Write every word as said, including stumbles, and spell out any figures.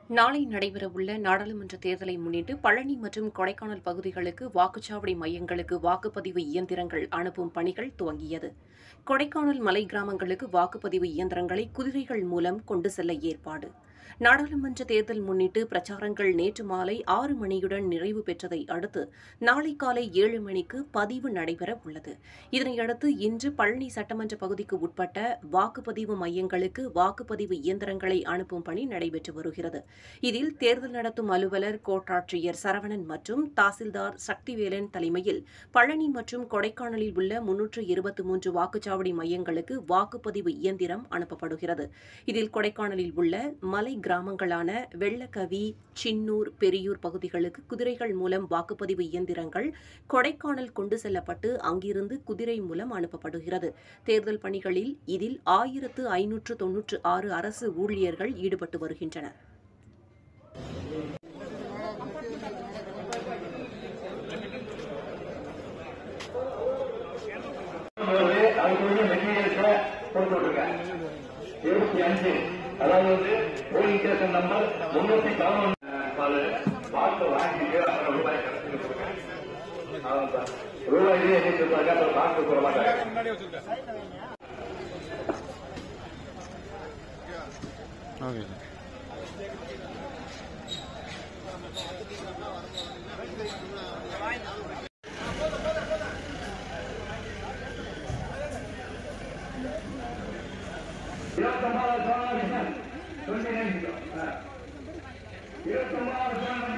நாளை நடைபெறவுள்ள நாடாளுமன்ற தேர்தலை முன்னிட்டு பழனி மற்றும் கொடைக்கானல் பகுதிகளுக்கு வாக்குச்சாவடி மையங்களுக்கு வாக்குப்பதிவு இயந்திரங்கள் அனுப்பும் பணிகள் துவங்கியது. கொடைக்கானல் மலை கிராமங்களுக்கு வாக்குப்பதிவு இயந்திரங்களை குதிரைகள் மூலம் கொண்டு செல்ல ஏற்பாடு. நாடாளுமன்ற தேர்தல் முன்னிட்டு பிரச்சாரங்கள் நேற்று மாலை ஆறு மணியுடன் நிறைவு பெற்றதை அடுத்து நாளை காலை ஏழு மணிக்கு பதிவு நடைபெற உள்ளது. இதனையடுத்து இன்று பழனி சட்டமன்ற பகுதிக்கு உட்பட்ட வாக்குப்பதிவு மையங்களுக்கு வாக்குப்பதிவு இயந்திரங்களை அனுப்பும் பணி நடைபெற்று வருகிறது. இதில் தேர்தல் நடத்தும் அலுவலர் கோட்டாட்சியர் சரவணன் மற்றும் தாசில்தார் சக்திவேலன் தலைமையில் பழனி மற்றும் கொடைக்கானலில் உள்ள முன்னூற்று இருபத்தி மூன்று வாக்குச்சாவடி மையங்களுக்கு வாக்குப்பதிவு இயந்திரம் அனுப்பப்படுகிறது. இதில் கொடைக்கானலில் உள்ள மலை கிராமங்களான வெள்ளக்கவி, சின்னூர், பெரியூர் பகுதிகளுக்கு குதிரைகள் மூலம் வாக்குப்பதிவு இயந்திரங்கள் கொடைக்கானல் கொண்டு செல்லப்பட்டு அங்கிருந்து குதிரை மூலம் அனுப்பப்படுகிறது. தேர்தல் பணிகளில் இதில் ஆயிரத்து ஐநூற்று தொன்னூற்று ஆறு அரசு ஊழியர்கள் ஈடுபட்டு வருகின்றனர். அதாவது வந்து போலிங் ஸ்டேஷன் நம்பர் முன்னூத்தி பதினொன்று பார்த்து வாங்கிட்டு அப்புறம் ரூபாய் கணக்கு கொடுங்க. ரூபாயிலே என்ன சொல்றாங்க, அப்புறம் பார்த்து போட மாட்டாங்க. இருபத்தி ஒன்பது இருபத்தி ஒன்பது